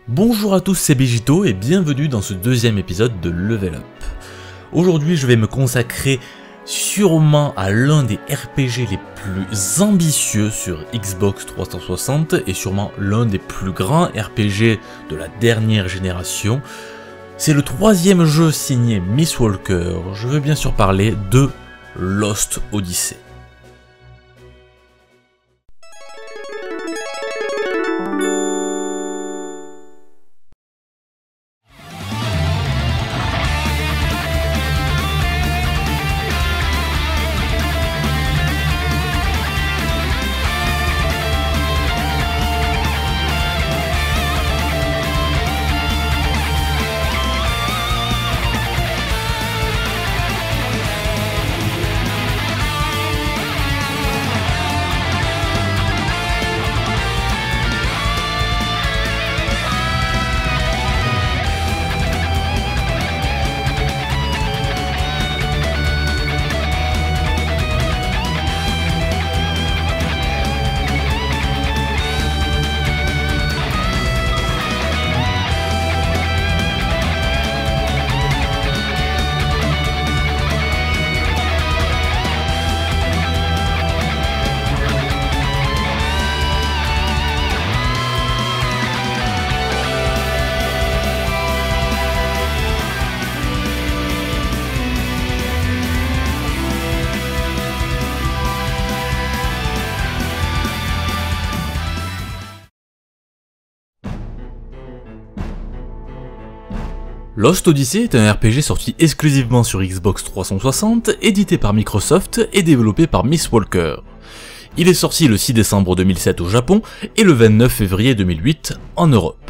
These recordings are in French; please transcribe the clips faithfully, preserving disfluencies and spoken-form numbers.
Bonjour à tous, c'est Begito et bienvenue dans ce deuxième épisode de Level Up. Aujourd'hui je vais me consacrer sûrement à l'un des R P G les plus ambitieux sur Xbox trois cent soixante et sûrement l'un des plus grands R P G de la dernière génération. C'est le troisième jeu signé Mistwalker, je veux bien sûr parler de Lost Odyssey. Lost Odyssey est un R P G sorti exclusivement sur Xbox trois cent soixante, édité par Microsoft et développé par Mistwalker. Il est sorti le six décembre deux mille sept au Japon et le vingt-neuf février deux mille huit en Europe.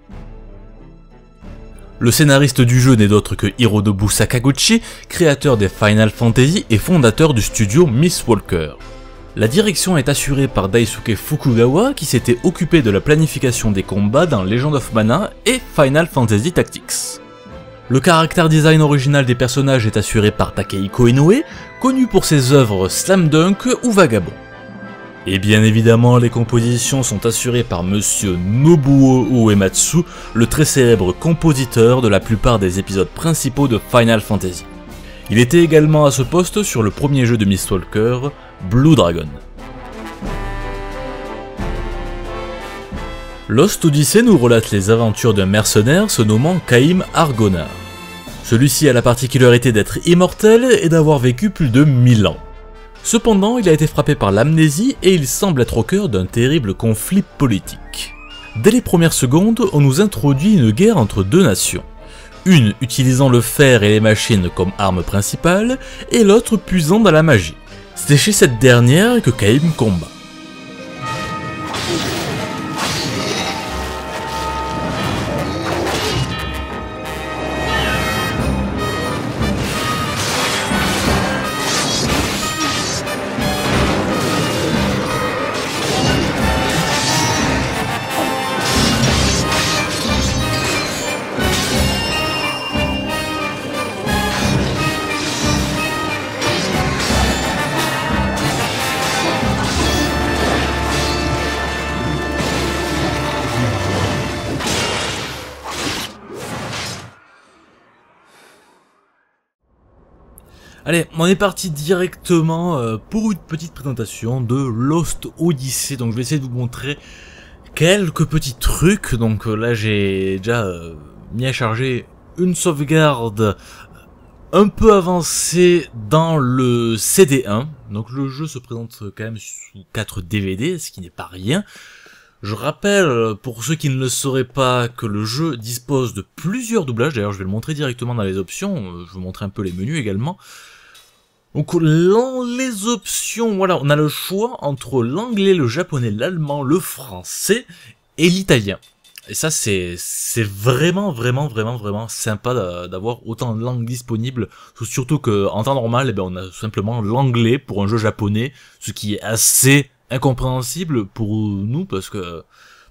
Le scénariste du jeu n'est d'autre que Hironobu Sakaguchi, créateur des Final Fantasy et fondateur du studio Mistwalker. La direction est assurée par Daisuke Fukugawa qui s'était occupé de la planification des combats dans Legend of Mana et Final Fantasy Tactics. Le caractère design original des personnages est assuré par Takehiko Inoue, connu pour ses œuvres Slam Dunk ou Vagabond. Et bien évidemment, les compositions sont assurées par Monsieur Nobuo Uematsu, le très célèbre compositeur de la plupart des épisodes principaux de Final Fantasy. Il était également à ce poste sur le premier jeu de Mistwalker, Blue Dragon. Lost Odyssey nous relate les aventures d'un mercenaire se nommant Kaim Argonar. Celui-ci a la particularité d'être immortel et d'avoir vécu plus de mille ans. Cependant, il a été frappé par l'amnésie et il semble être au cœur d'un terrible conflit politique. Dès les premières secondes, on nous introduit une guerre entre deux nations. Une utilisant le fer et les machines comme arme principale, et l'autre puisant dans la magie. C'est chez cette dernière que Kaim combat. Allez, on est parti directement euh, pour une petite présentation de Lost Odyssey. Donc je vais essayer de vous montrer quelques petits trucs. Donc euh, là j'ai déjà euh, mis à charger une sauvegarde un peu avancée dans le C D un. Donc le jeu se présente quand même sous quatre D V D, ce qui n'est pas rien. Je rappelle, pour ceux qui ne le sauraient pas, que le jeu dispose de plusieurs doublages. D'ailleurs je vais le montrer directement dans les options, je vais vous montrer un peu les menus également. Donc dans les options, voilà, on a le choix entre l'anglais, le japonais, l'allemand, le français et l'italien. Et ça c'est c'est vraiment vraiment vraiment vraiment sympa d'avoir autant de langues disponibles, surtout que en temps normal, eh ben, on a simplement l'anglais pour un jeu japonais, ce qui est assez incompréhensible pour nous parce que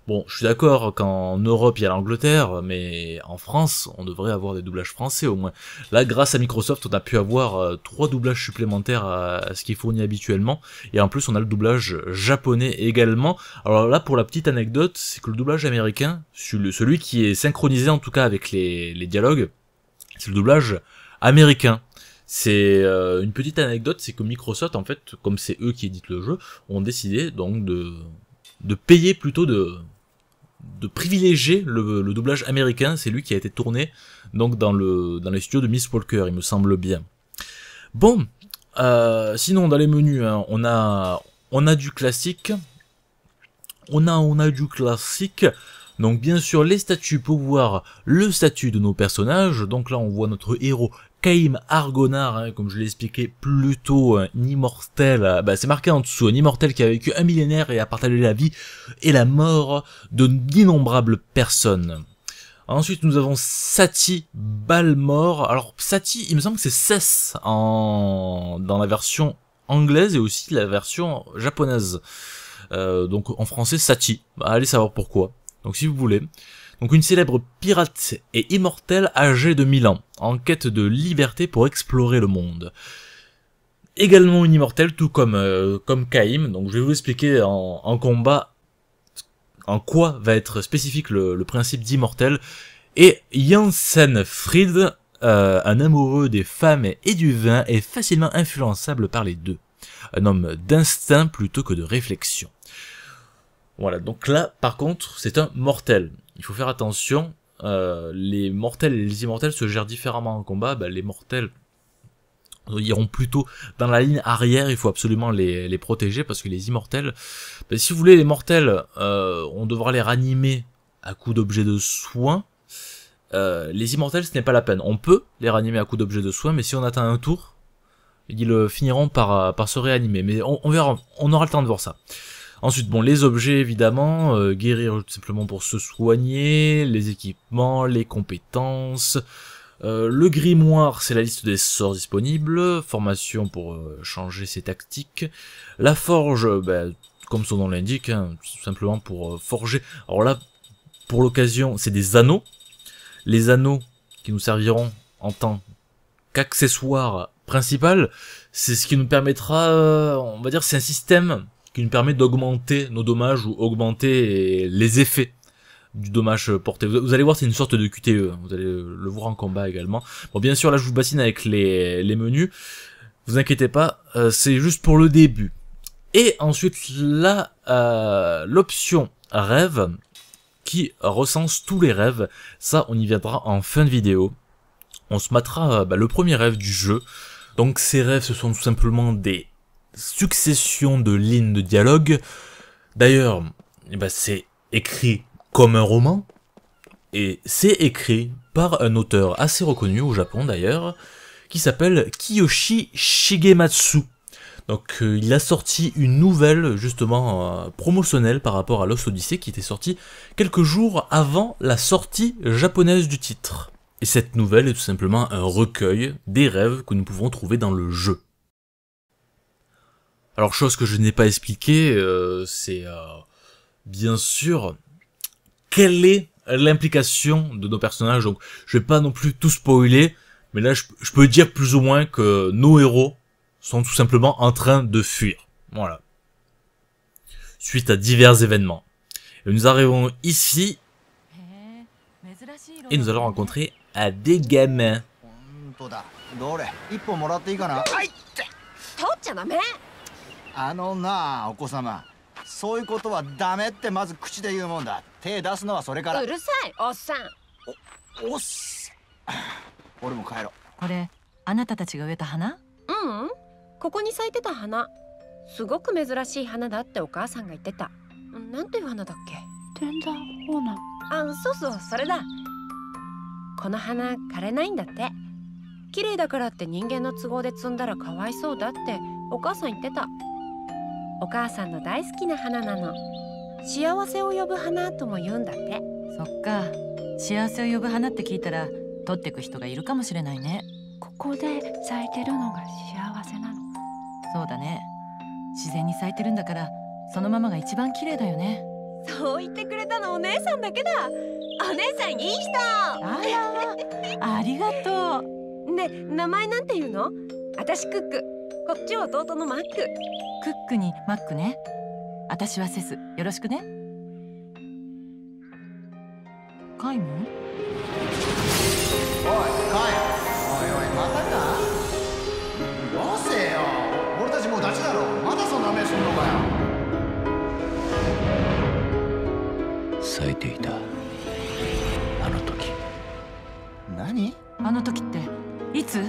Bon, je suis d'accord qu'en Europe il y a l'Angleterre, mais en France, on devrait avoir des doublages français au moins. Là, grâce à Microsoft, on a pu avoir euh, trois doublages supplémentaires à, à ce qui est fourni habituellement, et en plus on a le doublage japonais également. Alors là, pour la petite anecdote, c'est que le doublage américain, celui qui est synchronisé en tout cas avec les, les dialogues, c'est le doublage américain. C'est euh, une petite anecdote, c'est que Microsoft, en fait, comme c'est eux qui éditent le jeu, ont décidé donc de, de payer plutôt de... de privilégier le, le doublage américain, c'est lui qui a été tourné donc dans le dans les studios de Miss Walker, il me semble bien. Bon, euh, sinon dans les menus, hein, on a on a du classique, on a on a du classique. Donc bien sûr les statuts pour voir le statut de nos personnages. Donc là on voit notre héros Caïm Argonar, hein, comme je l'ai expliqué plus tôt, un immortel, bah, c'est marqué en dessous, un immortel qui a vécu un millénaire et a partagé la vie et la mort de d'innombrables personnes. Ensuite nous avons Sati Balmor. Alors Sati, il me semble que c'est Cess en... dans la version anglaise et aussi la version japonaise. Euh, donc en français Sati, bah, allez savoir pourquoi. Donc si vous voulez. Donc une célèbre pirate et immortelle âgée de mille ans, en quête de liberté pour explorer le monde. Également une immortelle, tout comme euh, comme Caïm. Donc je vais vous expliquer en, en combat en quoi va être spécifique le, le principe d'immortel. Et Jansen Fried, euh, un amoureux des femmes et du vin, est facilement influençable par les deux. Un homme d'instinct plutôt que de réflexion. Voilà, donc là, par contre, c'est un mortel. Il faut faire attention, euh, les mortels et les immortels se gèrent différemment en combat. Bah, les mortels iront plutôt dans la ligne arrière, il faut absolument les, les protéger, parce que les immortels, bah, si vous voulez, les mortels, euh, on devra les ranimer à coup d'objets de soin. Euh, les immortels, ce n'est pas la peine. On peut les ranimer à coup d'objets de soin, mais si on atteint un tour, ils finiront par, par se réanimer. Mais on, on verra, on aura le temps de voir ça. Ensuite, bon, les objets, évidemment, euh, guérir tout simplement pour se soigner, les équipements, les compétences, euh, le grimoire, c'est la liste des sorts disponibles, formation pour euh, changer ses tactiques, la forge, ben, comme son nom l'indique, hein, tout simplement pour euh, forger. Alors là, pour l'occasion, c'est des anneaux, les anneaux qui nous serviront en tant qu'accessoire principal, c'est ce qui nous permettra, euh, on va dire, c'est un système qui nous permet d'augmenter nos dommages ou augmenter les effets du dommage porté. Vous allez voir, c'est une sorte de Q T E, vous allez le voir en combat également. Bon, bien sûr, là je vous bassine avec les, les menus, vous inquiétez pas, euh, c'est juste pour le début. Et ensuite, là, euh, l'option rêve, qui recense tous les rêves, ça on y viendra en fin de vidéo. On se mettra bah, le premier rêve du jeu. Donc ces rêves, ce sont tout simplement des succession de lignes de dialogue. D'ailleurs, eh ben, c'est écrit comme un roman, et c'est écrit par un auteur assez reconnu au Japon d'ailleurs, qui s'appelle Kiyoshi Shigematsu. Donc euh, il a sorti une nouvelle justement euh, promotionnelle par rapport à Lost Odyssey qui était sortie quelques jours avant la sortie japonaise du titre. Et cette nouvelle est tout simplement un recueil des rêves que nous pouvons trouver dans le jeu. Alors, chose que je n'ai pas expliqué, euh, c'est euh, bien sûr quelle est l'implication de nos personnages. Donc, je vais pas non plus tout spoiler, mais là, je, je peux dire plus ou moins que nos héros sont tout simplement en train de fuir. Voilà. Suite à divers événements. Et nous arrivons ici, et nous allons rencontrer à des gamins. あのなあお子様そういうことはダメってまず口で言うもんだ手出すのはそれからうるさいおっさんおおっす俺も帰ろうこれあなたたちが植えた花ううんここに咲いてた花すごく珍しい花だってお母さんが言ってたなんていう花だっけ天山ホーナあそうそうそれだこの花枯れないんだって綺麗だからって人間の都合で摘んだらかわいそうだってお母さん言ってたお母さんの大好きな花なの幸せを呼ぶ花とも言うんだってそっか幸せを呼ぶ花って聞いたら取ってく人がいるかもしれないねここで咲いてるのが幸せなのそうだね自然に咲いてるんだからそのままが一番綺麗だよねそう言ってくれたのお姉さんだけだ。お姉さんいい人。 あら、ありがとう。ね、名前なんていうの？私クック。こっちは弟のマック。クックにマックね。私はセス。よろしくね。カイム？おい、 カイ。おいおい、またか？よせよ。俺たちもうダチだろ。まだそんな目すんのかよ。 咲いていたあの時。 何？ あの時っていつ？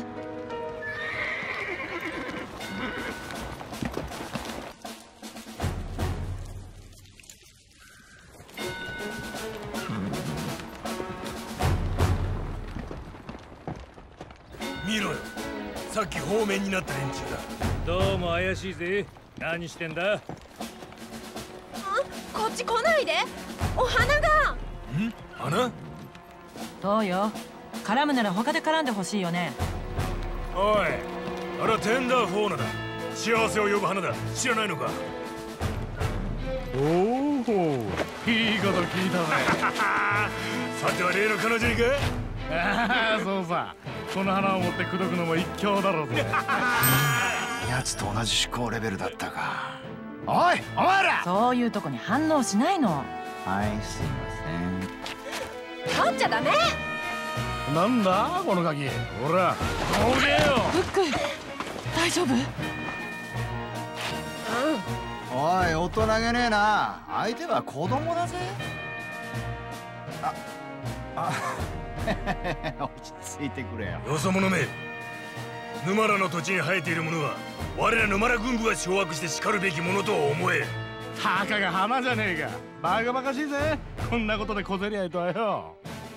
見ろよ、さっき方面になった連中だ。 どうも怪しいぜ。何してんだ？ こっち来ないで。お花が。 ん？花？ どうよ。絡むなら他で絡んでほしいよね。 おい、あれはテンダーフォーナだ。幸せを呼ぶ花だ。知らないのか？ おお、いいこと聞いたぜ。 さては例の彼女にか？ ああ、そうさ。この花を持って口説くのも一興だろうぜ。 奴と同じ思考レベルだったか。おい、お前ら！ そういうとこに反応しないの。 はい、すいません。取っちゃダメ。 なんだこのガキ。ほら、どけよ。 ブック、大丈夫？ うん。おい、大人げねえな。相手は子供だぜ。あ、あ、落ち着いてくれよ。 よそ者め。沼らの土地に生えているものは我ら沼ら軍部が掌握して叱るべきものと思え。 たかが花じゃねえか。バカバカしいぜ。こんなことで小競り合いとはよ。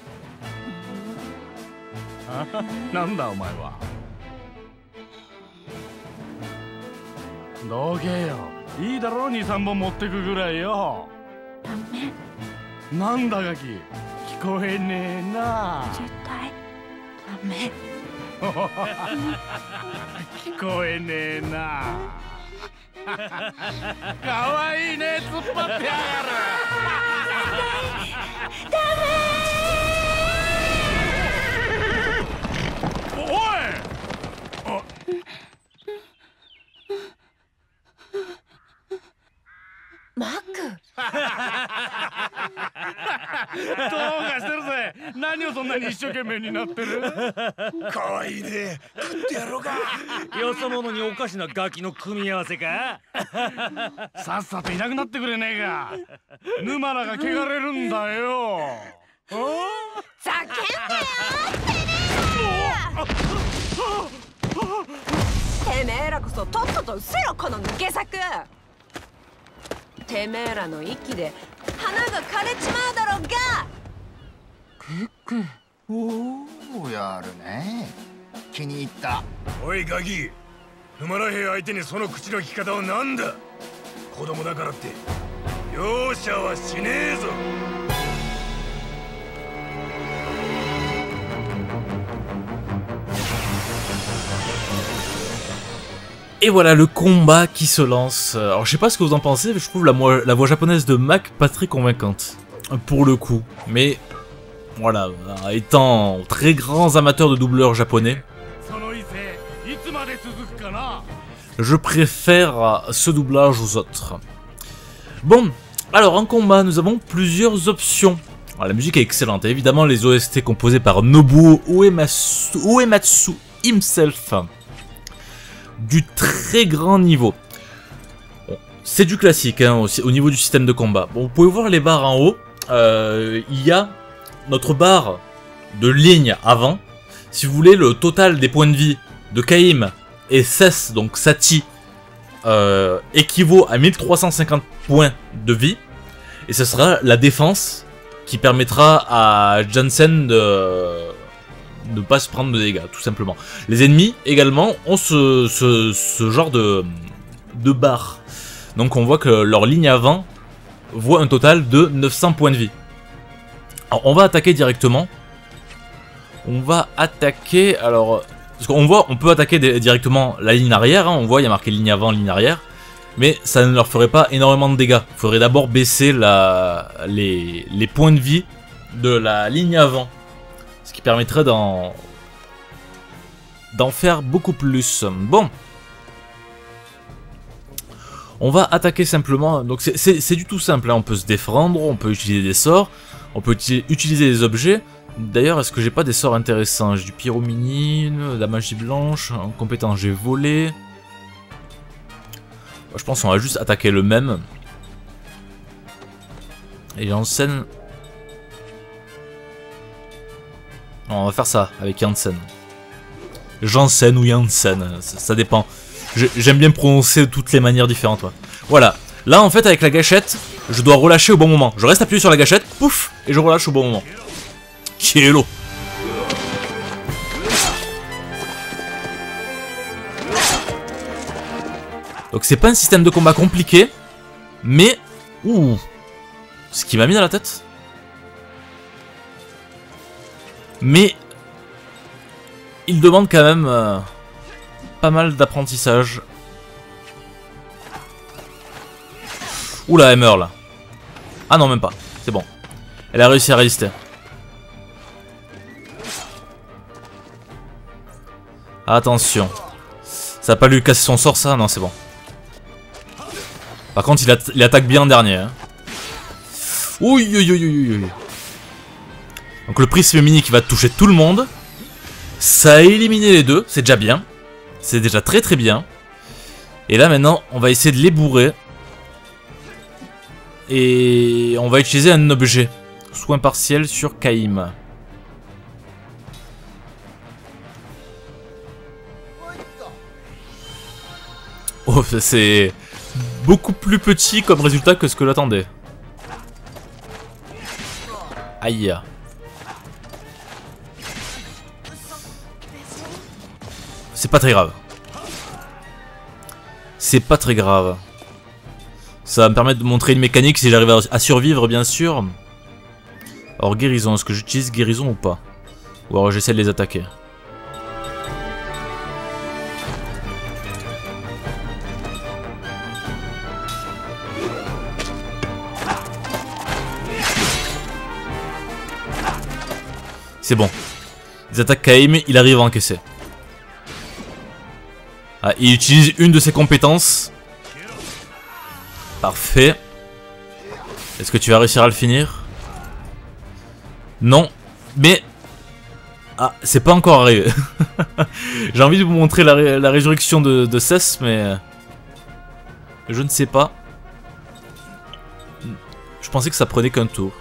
なんだお前は。どけよ。いいだろう、にさんぼん持ってくぐらいよ。 ダメ。 なんだガキ、聞こえねえな。 絶対ダメ。 聞こえねえな。かわいいね、突っ張ってやがる。 ダメ。 おい！ マック。 どうかしてるぜ。何をそんなに一生懸命になってる？ かわいいね。食ってやろうか。 よそ者におかしなガキの組み合わせか？さっさといなくなってくれねえか。沼らが汚れるんだよ。 ざけんなよ。てめえらこそとっとと失せろ、この抜け作。てめえらの息で花が枯れちまうだろうが。 クック。 おお、やるね。気に入った。 おいガキ、沼ら兵相手にその口の利き方はなんだ。子供だからって容赦はしねえぞ。 Et voilà le combat qui se lance. Alors je sais pas ce que vous en pensez, mais je trouve la, la voix japonaise de Mac pas très convaincante. Pour le coup. Mais voilà, étant très grands amateurs de doubleurs japonais, je préfère ce doublage aux autres. Bon, alors en combat nous avons plusieurs options. Alors, la musique est excellente, et évidemment les O S T composés par Nobuo Uematsu, Uematsu himself. Du très grand niveau. Bon, c'est du classique hein, au, au niveau du système de combat. Bon, vous pouvez voir les barres en haut. Euh, il y a notre barre de ligne avant. Si vous voulez, le total des points de vie de Kaim et Cess, donc Sati, euh, équivaut à mille trois cent cinquante points de vie. Et ce sera la défense qui permettra à Jansen de ne pas se prendre de dégâts, tout simplement. Les ennemis, également, ont ce, ce, ce genre de, de barre. Donc on voit que leur ligne avant voit un total de neuf cents points de vie. Alors on va attaquer directement. On va attaquer, alors... Parce qu'on voit, on peut attaquer directement la ligne arrière, hein, on voit, il y a marqué ligne avant, ligne arrière. mais ça ne leur ferait pas énormément de dégâts. Il faudrait d'abord baisser la, les, les points de vie de la ligne avant, ce qui permettrait d'en d'en faire beaucoup plus. Bon, on va attaquer simplement, donc c'est du tout simple, hein. On peut se défendre, on peut utiliser des sorts, on peut utiliser des objets. D'ailleurs, est-ce que j'ai pas des sorts intéressants? J'ai du pyromini, de la magie blanche, en compétence j'ai volé. Je pense qu'on va juste attaquer le même. Et Janssen. On va faire ça avec Janssen. Janssen ou Janssen, ça, ça dépend. J'aime bien prononcer de toutes les manières différentes. Ouais. Voilà. Là, en fait, avec la gâchette, je dois relâcher au bon moment. Je reste appuyé sur la gâchette, pouf, et je relâche au bon moment. Cielo. Donc c'est pas un système de combat compliqué, mais... Ouh, ce qui m'a mis dans la tête. Mais... il demande quand même euh, pas mal d'apprentissage. Oula, elle meurt là. Ah non, même pas. C'est bon. Elle a réussi à résister. Attention. Ça a pas lui casser son sort, ça? Non, c'est bon. Par contre, il, at il attaque bien en dernier. Hein. Ouh, ouh, ouh, ouh, ouh. Donc le prisme mini qui va toucher tout le monde. Ça a éliminé les deux, c'est déjà bien. C'est déjà très très bien. Et là maintenant, on va essayer de les bourrer. Et on va utiliser un objet. Soin partiel sur Caïm. Oh, c'est beaucoup plus petit comme résultat que ce que j'attendais. Aïe. C'est pas très grave. C'est pas très grave. Ça va me permettre de montrer une mécanique si j'arrive à, à survivre, bien sûr. Alors, guérison. Est-ce que j'utilise guérison ou pas? Ou alors j'essaie de les attaquer. C'est bon. Ils attaquent Caïm, il arrive à encaisser. Ah, il utilise une de ses compétences. Parfait. Est-ce que tu vas réussir à le finir? Non. Mais... ah, c'est pas encore arrivé. J'ai envie de vous montrer la, ré la résurrection de, de Cess, mais... je ne sais pas. Je pensais que ça prenait qu'un tour.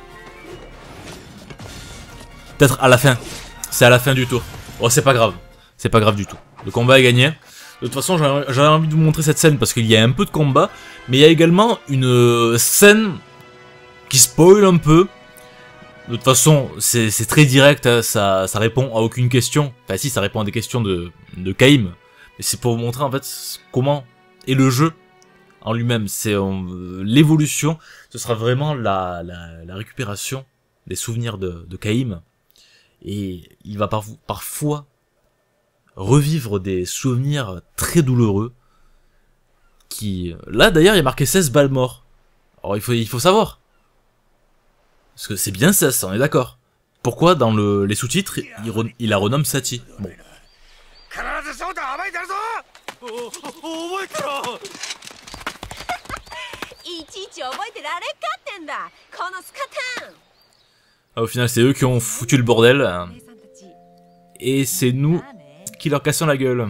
Peut-être à la fin. C'est à la fin du tour. Oh, c'est pas grave. C'est pas grave du tout. Le combat est gagné. De toute façon, j'avais envie de vous montrer cette scène parce qu'il y a un peu de combat. Mais il y a également une scène qui spoil un peu. De toute façon, c'est très direct. Hein, ça, ça répond à aucune question. Enfin si, ça répond à des questions de, de Caïm. Mais c'est pour vous montrer en fait comment est le jeu en lui-même. C'est euh, l'évolution. Ce sera vraiment la, la, la récupération des souvenirs de, de Caïm. Et il va par, parfois revivre des souvenirs très douloureux. Qui... là d'ailleurs il y a marqué seize balles morts. Alors il faut, il faut savoir. Parce que c'est bien seize, on est d'accord. Pourquoi dans le, les sous-titres il, re, il la renomme Sati? Bon. Ah, au final c'est eux qui ont foutu le bordel. Et c'est nous qui leur cassons la gueule.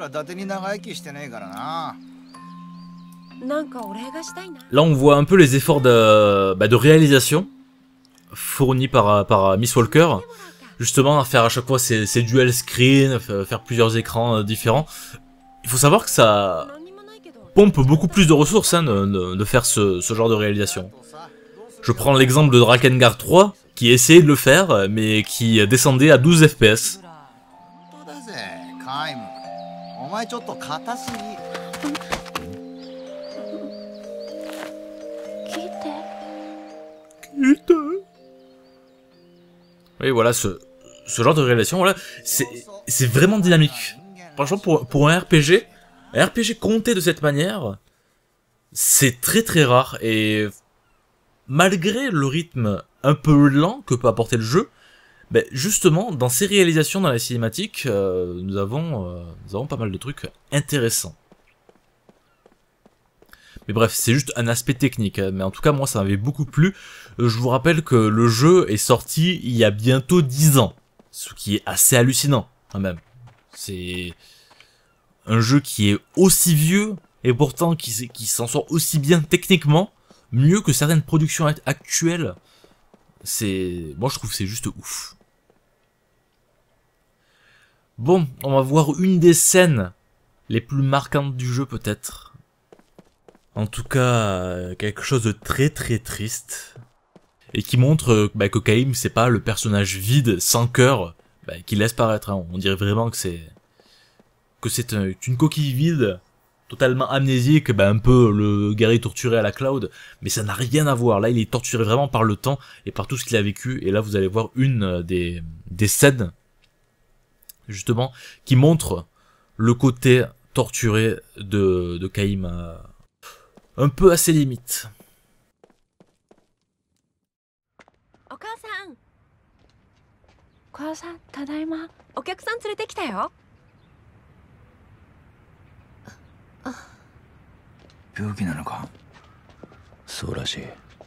Là on voit un peu les efforts de, bah, de réalisation fournis par, par Miss Walker. Justement à faire à chaque fois ces, ces dual screen, faire plusieurs écrans différents. Il faut savoir que ça pompe beaucoup plus de ressources hein, de, de, de faire ce, ce genre de réalisation. Je prends l'exemple de Drakengard trois qui essayait de le faire mais qui descendait à douze F P S. Oui, voilà, ce, ce genre de réalisation, voilà, c'est vraiment dynamique. Franchement, pour, pour un R P G, un R P G compté de cette manière, c'est très très rare, et malgré le rythme un peu lent que peut apporter le jeu, ben justement, dans ces réalisations, dans la cinématique, euh, nous, avons, euh, nous avons pas mal de trucs intéressants. Mais bref, c'est juste un aspect technique, hein. Mais en tout cas, moi, ça m'avait beaucoup plu. Euh, je vous rappelle que le jeu est sorti il y a bientôt dix ans, ce qui est assez hallucinant, quand même. C'est un jeu qui est aussi vieux, et pourtant qui, qui s'en sort aussi bien techniquement, mieux que certaines productions actuelles. C'est, moi, je trouve que c'est juste ouf. Bon, on va voir une des scènes les plus marquantes du jeu peut-être. En tout cas, quelque chose de très très triste. Et qui montre bah, que Caïm c'est pas le personnage vide, sans cœur, bah, qu'il laisse paraître. Hein. On dirait vraiment que c'est que c'est un, une coquille vide, totalement amnésique, bah, un peu le guerrier torturé à la Cloud. Mais ça n'a rien à voir. Là, il est torturé vraiment par le temps et par tout ce qu'il a vécu. Et là, vous allez voir une des, des scènes justement, qui montre le côté torturé de, de Caïm, euh, un peu à ses limites. お母さん。お母さん、ただいま。お客さん連れてきたよ。 病気なのか？ そうらしい。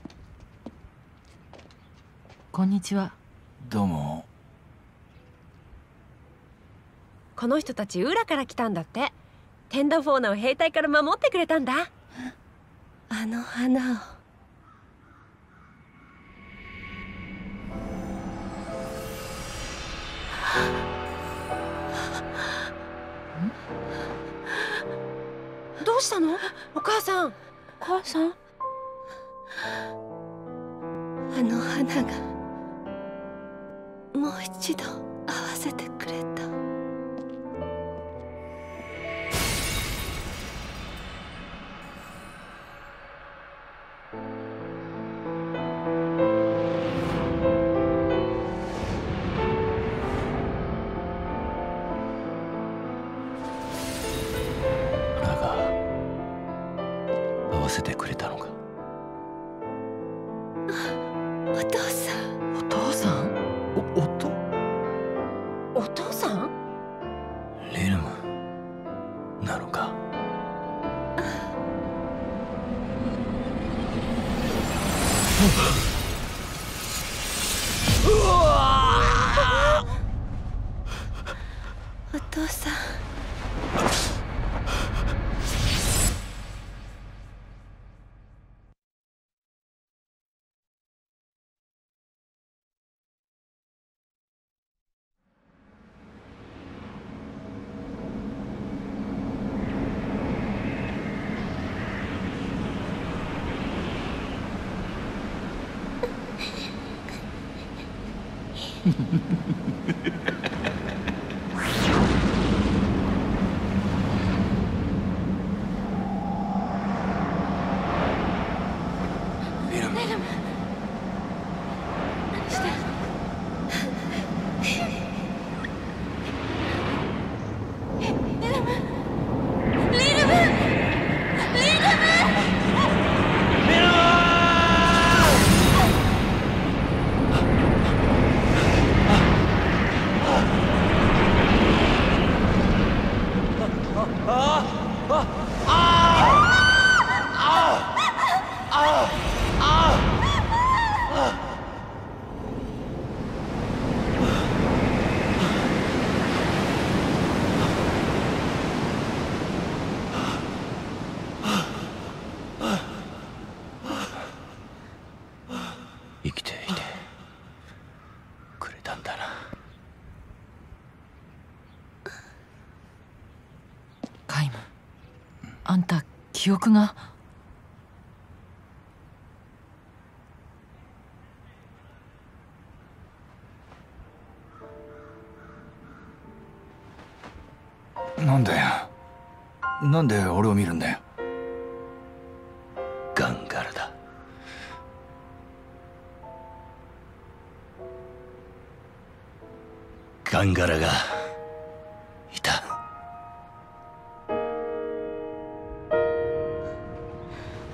こんにちは。 どうも。 この人たち裏から来たんだって。テンダフォーナを兵隊から守ってくれたんだ。あの花を。どうしたの？お母さん。お母さん。あの花がもう一度会わせてくれた。 せてくれたのか。 お父さん。 お父さん？ お、音？ お父さん？ リルムなのか。 お父さん。 生きていてくれたんだな。 カイム、あんた記憶が。 なんだよ。なんで俺を見るんだよ。 ガンガラだ。ガンガラがいた。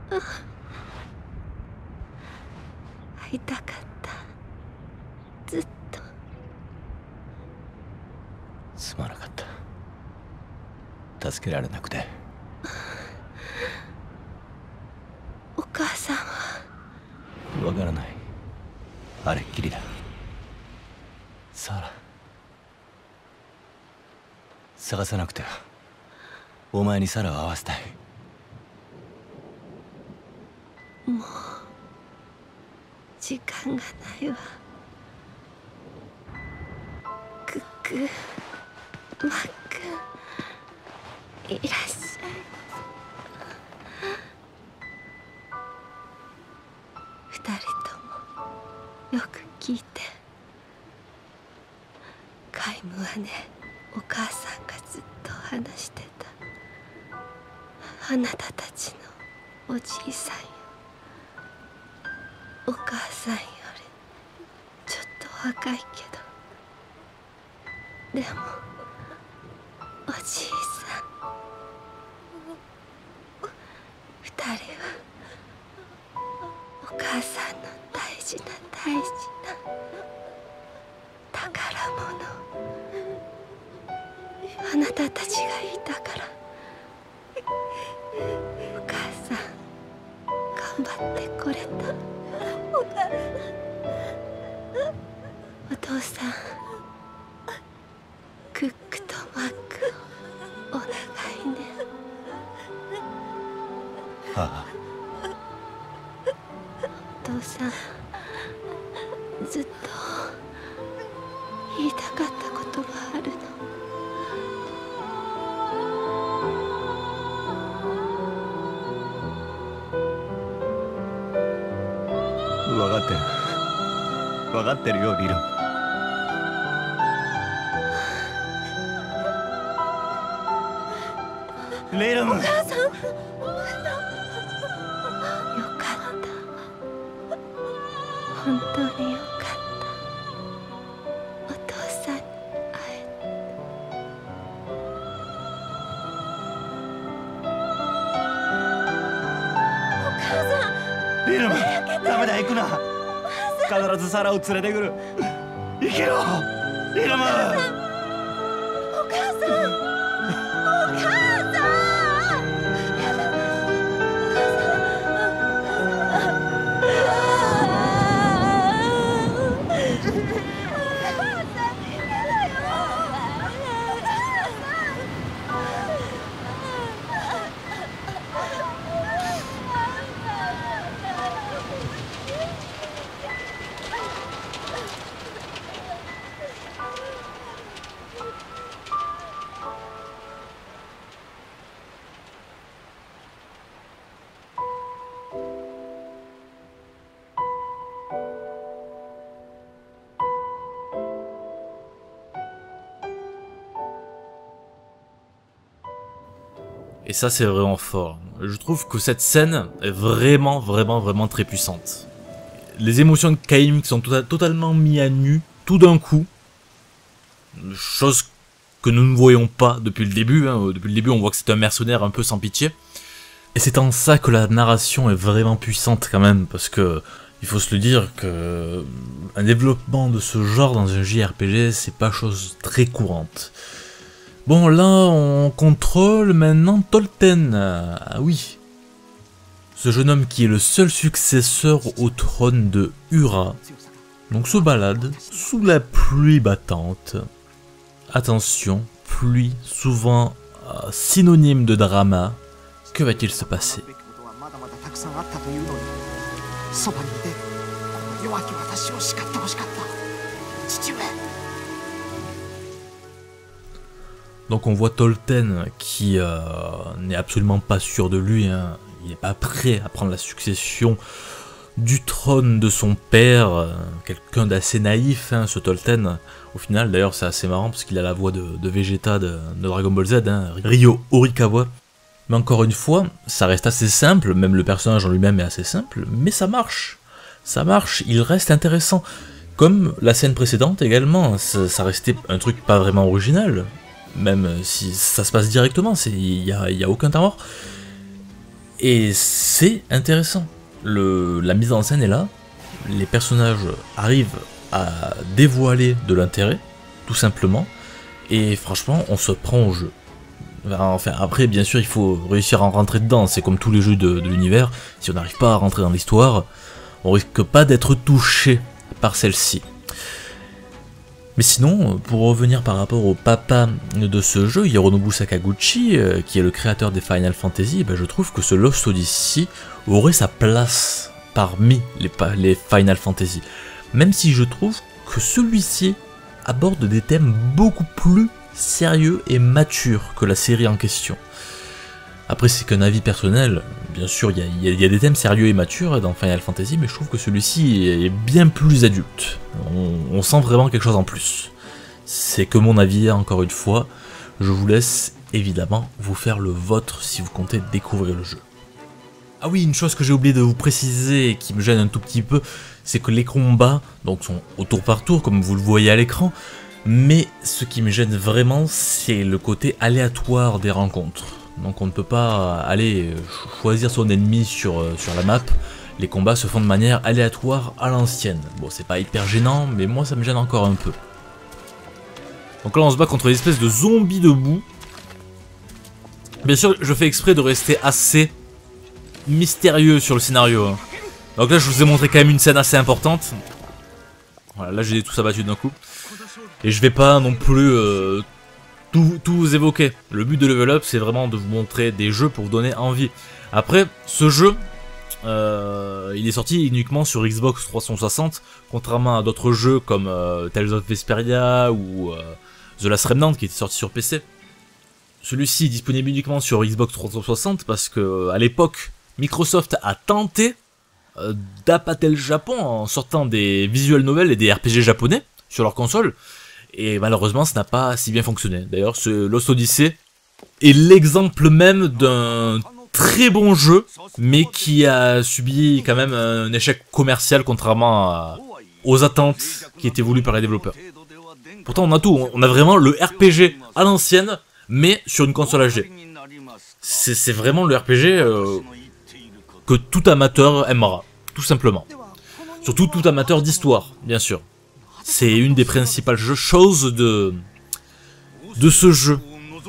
会いたかった。ずっと。 すまなかった。助けられなくて。 お母さんはわからない。あれっきりだ。サラ、探さなくては。お前にサラを会わせたい。 もう時間がないわ。クック、マック、いらっしゃい。二人ともよく聞いて。カイムはね、お母さんがずっと話してた。あなたたちのおじいさんよ。お母さんよりちょっと若いけど、でもおじいさん。二人はお母さんの大事な大事な宝物。あなたたちがいたからお母さん頑張ってこれた。お父さん、クックとマックをお願いね。 はあ。 お父さん、ずっと言いたかったことがあるの。 分かってる。分かってるよ、リル。レイラム。お母さん。よかった。本当によかった。お父さんに会えて。お母さん。 リルム、ダメだ、行くな。必ずサラを連れてくる。行けろ、リルム。 お母さん。お母さん。 Et ça, c'est vraiment fort. Je trouve que cette scène est vraiment, vraiment, vraiment très puissante. Les émotions de Caïm qui sont to totalement mis à nu, tout d'un coup. Chose que nous ne voyons pas depuis le début. Hein. Depuis le début, on voit que c'est un mercenaire un peu sans pitié. Et c'est en ça que la narration est vraiment puissante quand même. Parce que, il faut se le dire, que un développement de ce genre dans un J R P G, c'est pas chose très courante. Bon, là, on contrôle maintenant Tolten. Ah oui. Ce jeune homme qui est le seul successeur au trône de Ura. Donc se balade sous la pluie battante. Attention, pluie, souvent euh, synonyme de drama. Que va-t-il se passer? Donc on voit Tolten qui euh, n'est absolument pas sûr de lui, hein. Il n'est pas prêt à prendre la succession du trône de son père, euh, quelqu'un d'assez naïf, hein, ce Tolten. Au final, d'ailleurs, c'est assez marrant parce qu'il a la voix de, de Vegeta de, de Dragon Ball Z, hein, Ryo Horikawa. Mais encore une fois, ça reste assez simple, même le personnage en lui-même est assez simple, mais ça marche. Ça marche, il reste intéressant. Comme la scène précédente également, ça, ça restait un truc pas vraiment original. Même si ça se passe directement, il n'y a, y a aucun temps mort. Et c'est intéressant. Le, la mise en scène est là, les personnages arrivent à dévoiler de l'intérêt, tout simplement, et franchement, on se prend au jeu. Enfin, après, bien sûr, il faut réussir à en rentrer dedans, c'est comme tous les jeux de, de l'univers, si on n'arrive pas à rentrer dans l'histoire, on risque pas d'être touché par celle-ci. Mais sinon, pour revenir par rapport au papa de ce jeu, Hironobu Sakaguchi, euh, qui est le créateur des Final Fantasy, ben je trouve que ce Lost Odyssey aurait sa place parmi les, les Final Fantasy. Même si je trouve que celui-ci aborde des thèmes beaucoup plus sérieux et matures que la série en question. Après, c'est qu'un avis personnel, bien sûr, il y, y, y a des thèmes sérieux et matures dans Final Fantasy, mais je trouve que celui-ci est bien plus adulte. On, on sent vraiment quelque chose en plus. C'est que mon avis, encore une fois, je vous laisse évidemment vous faire le vôtre si vous comptez découvrir le jeu. Ah oui, une chose que j'ai oublié de vous préciser et qui me gêne un tout petit peu, c'est que les combats donc, sont au tour par tour, comme vous le voyez à l'écran, mais ce qui me gêne vraiment, c'est le côté aléatoire des rencontres. Donc on ne peut pas aller choisir son ennemi sur, sur la map, les combats se font de manière aléatoire à l'ancienne. Bon, c'est pas hyper gênant, mais moi ça me gêne encore un peu. Donc là on se bat contre des espèces de zombies debout. Bien sûr, je fais exprès de rester assez mystérieux sur le scénario. Donc là je vous ai montré quand même une scène assez importante. Voilà, là j'ai tous abattus d'un coup. Et je vais pas non plus... Euh, Tout, tout vous évoquer. Le but de Level Up, c'est vraiment de vous montrer des jeux pour vous donner envie. Après, ce jeu, euh, il est sorti uniquement sur Xbox trois cent soixante, contrairement à d'autres jeux comme euh, Tales of Vesperia ou euh, The Last Remnant qui était sorti sur P C. Celui-ci est disponible uniquement sur Xbox trois cent soixante parce que à l'époque, Microsoft a tenté euh, d'appâter le Japon en sortant des visual novels et des R P G japonais sur leur console. Et malheureusement, ça n'a pas si bien fonctionné. D'ailleurs, ce Lost Odyssey est l'exemple même d'un très bon jeu, mais qui a subi quand même un échec commercial, contrairement à, aux attentes qui étaient voulues par les développeurs. Pourtant, on a tout. On a vraiment le R P G à l'ancienne, mais sur une console H D. C'est vraiment le R P G euh, que tout amateur aimera, tout simplement. Surtout tout amateur d'histoire, bien sûr. C'est une des principales choses de, de ce jeu.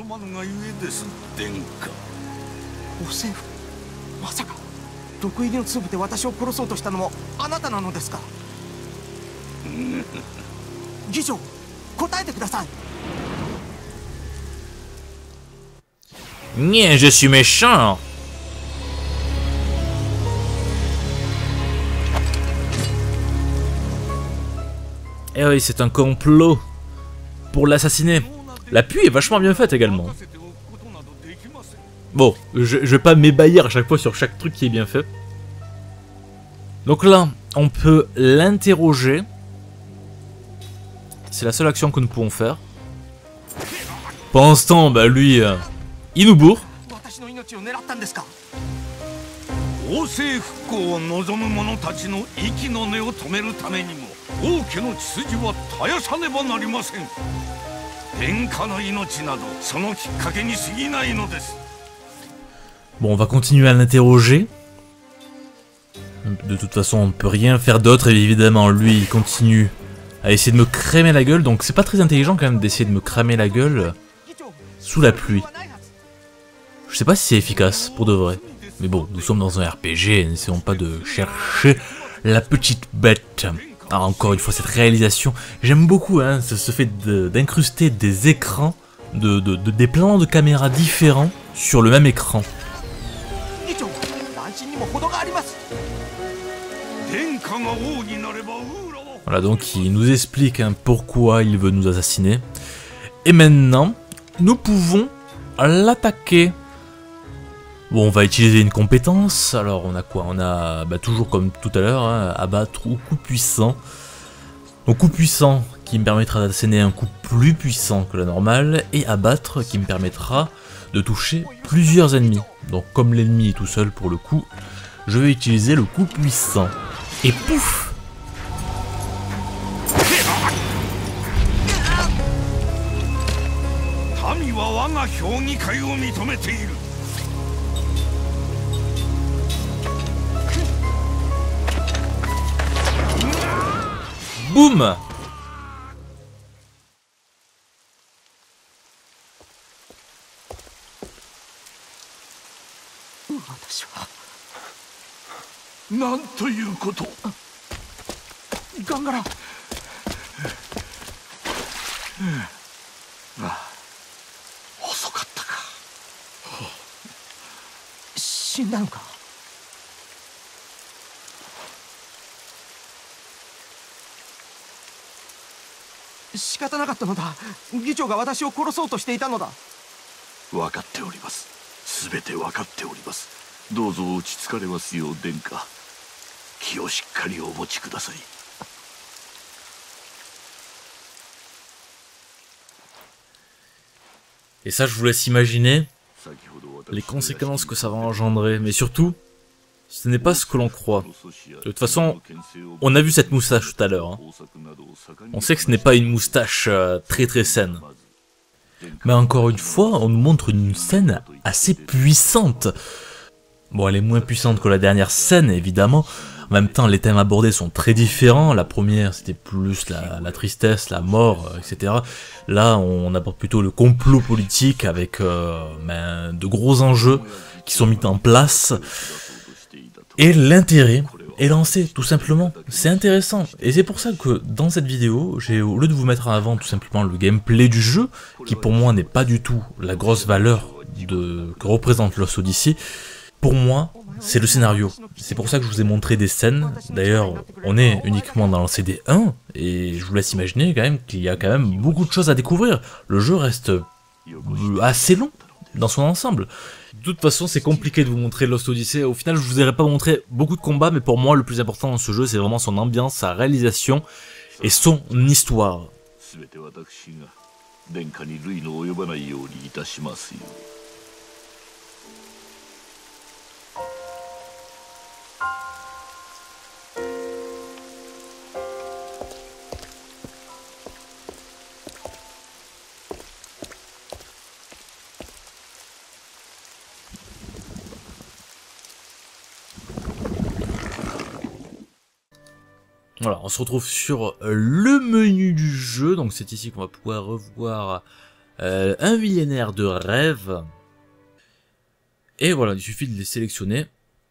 Nya, je suis méchant. Eh oui, c'est un complot pour l'assassiner. L'appui est vachement bien faite également. Bon, je, je vais pas m'ébahir à chaque fois sur chaque truc qui est bien fait. Donc là, on peut l'interroger. C'est la seule action que nous pouvons faire. Pendant ce temps, bah lui, euh, il nous bourre. Bon, on va continuer à l'interroger. De toute façon, on ne peut rien faire d'autre. Et évidemment, lui, il continue à essayer de me cramer la gueule. Donc c'est pas très intelligent quand même d'essayer de me cramer la gueule sous la pluie. Je sais pas si c'est efficace, pour de vrai. Mais bon, nous sommes dans un R P G, n'essayons pas de chercher la petite bête. Alors encore une fois, cette réalisation, j'aime beaucoup, hein, ce, ce fait d'incruster de, des écrans, de, de, de, des plans de caméra différents sur le même écran. Voilà, donc il nous explique hein, pourquoi il veut nous assassiner. Et maintenant, nous pouvons l'attaquer. Bon, on va utiliser une compétence. Alors, on a quoi? On a, bah, toujours comme tout à l'heure, hein, abattre ou coup puissant. Donc, coup puissant qui me permettra d'asséner un coup plus puissant que la normale. Et abattre qui me permettra de toucher plusieurs ennemis. Donc, comme l'ennemi est tout seul pour le coup, je vais utiliser le coup puissant. Et pouf! Boum! Gangara. 遅かったか。死んだのか。仕方なかったのだ。議長が私を殺そうとしていたのだ。 分かっております。すべて分かっております。どうぞ落ち着かれますよう殿下。気をしっかりお持ちください。 Et ça, je vous laisse imaginer les conséquences que ça va engendrer. Mais surtout, ce n'est pas ce que l'on croit. De toute façon, on a vu cette moustache tout à l'heure. Hein. On sait que ce n'est pas une moustache euh, très très saine. Mais encore une fois, on nous montre une scène assez puissante. Bon, elle est moins puissante que la dernière scène, évidemment. En même temps, les thèmes abordés sont très différents. La première, c'était plus la, la tristesse, la mort, euh, et cetera. Là, on aborde plutôt le complot politique avec euh, ben, de gros enjeux qui sont mis en place. Et l'intérêt est lancé, tout simplement. C'est intéressant. Et c'est pour ça que dans cette vidéo, j'ai, au lieu de vous mettre en avant tout simplement le gameplay du jeu, qui pour moi n'est pas du tout la grosse valeur de, que représente Lost Odyssey, pour moi, c'est le scénario. C'est pour ça que je vous ai montré des scènes. D'ailleurs, on est uniquement dans le C D un, et je vous laisse imaginer quand même qu'il y a quand même beaucoup de choses à découvrir. Le jeu reste assez long dans son ensemble. De toute façon, c'est compliqué de vous montrer Lost Odyssey. Au final, je vous aurais pas montré beaucoup de combats, mais pour moi, le plus important dans ce jeu, c'est vraiment son ambiance, sa réalisation et son histoire. Voilà, on se retrouve sur le menu du jeu, donc c'est ici qu'on va pouvoir revoir euh, un millénaire de rêve. Et voilà, il suffit de les sélectionner.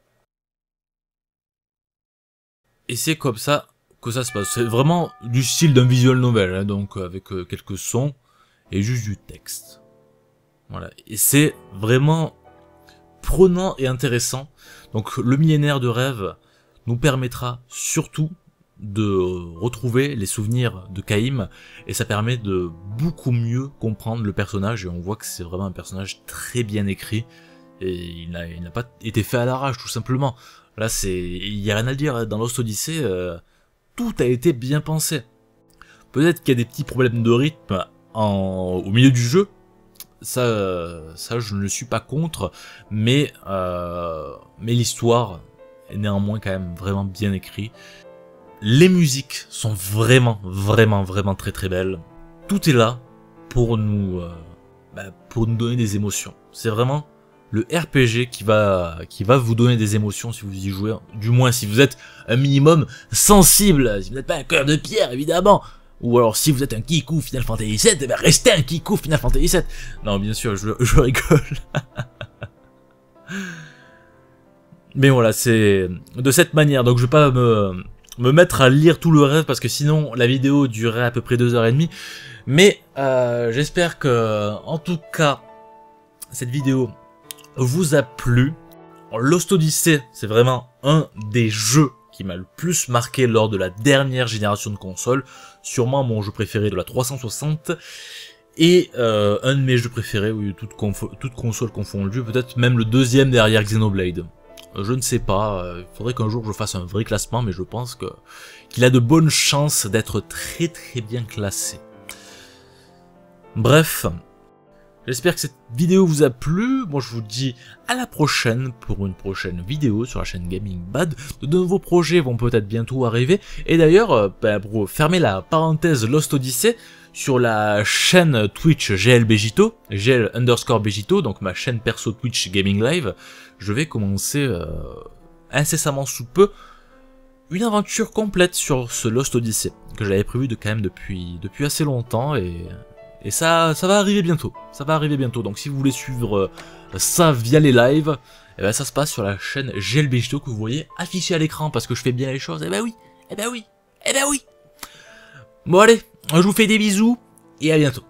Et c'est comme ça que ça se passe. C'est vraiment du style d'un visual novel, hein, donc avec euh, quelques sons et juste du texte. Voilà, et c'est vraiment prenant et intéressant. Donc le millénaire de rêve nous permettra surtout de retrouver les souvenirs de Caïm, et ça permet de beaucoup mieux comprendre le personnage, et on voit que c'est vraiment un personnage très bien écrit, et il n'a il n'a pas été fait à l'arrache tout simplement. Là c'est, il n'y a rien à dire, dans Lost Odyssey, euh, tout a été bien pensé. Peut-être qu'il y a des petits problèmes de rythme en, au milieu du jeu, ça, ça je ne suis pas contre, mais, euh, mais l'histoire est néanmoins quand même vraiment bien écrite. Les musiques sont vraiment, vraiment, vraiment très très belles. Tout est là pour nous, euh, bah, pour nous donner des émotions. C'est vraiment le R P G qui va, qui va vous donner des émotions si vous y jouez. Du moins si vous êtes un minimum sensible, si vous n'êtes pas un cœur de pierre évidemment. Ou alors si vous êtes un kikou Final Fantasy sept, eh ben restez un kikou Final Fantasy sept. Non bien sûr, je, je rigole. Mais voilà, c'est de cette manière. Donc je vais pas me... me mettre à lire tout le rêve parce que sinon la vidéo durerait à peu près deux heures et demie. Mais euh, j'espère que en tout cas cette vidéo vous a plu. Lost Odyssey, c'est vraiment un des jeux qui m'a le plus marqué lors de la dernière génération de consoles. Sûrement mon jeu préféré de la trois cent soixante. Et euh, un de mes jeux préférés, oui, toute, toute console confondue, peut-être même le deuxième derrière Xenoblade. Je ne sais pas, il faudrait qu'un jour je fasse un vrai classement, mais je pense que qu'il a de bonnes chances d'être très très bien classé. Bref, j'espère que cette vidéo vous a plu. Moi je vous dis à la prochaine pour une prochaine vidéo sur la chaîne Gaming Bad. De nouveaux projets vont peut-être bientôt arriver. Et d'ailleurs, ben, pour fermer la parenthèse Lost Odyssey, sur la chaîne Twitch G L Begito, G L underscore Begito, donc ma chaîne perso Twitch Gaming Live, je vais commencer euh, incessamment sous peu une aventure complète sur ce Lost Odyssey, que j'avais prévu de quand même depuis, depuis assez longtemps, et, et ça, ça va arriver bientôt, ça va arriver bientôt, donc si vous voulez suivre ça via les lives, et ben ça se passe sur la chaîne G L B J T O que vous voyez affichée à l'écran, parce que je fais bien les choses, et ben oui, et ben oui, et ben oui. Bon allez, je vous fais des bisous, et à bientôt.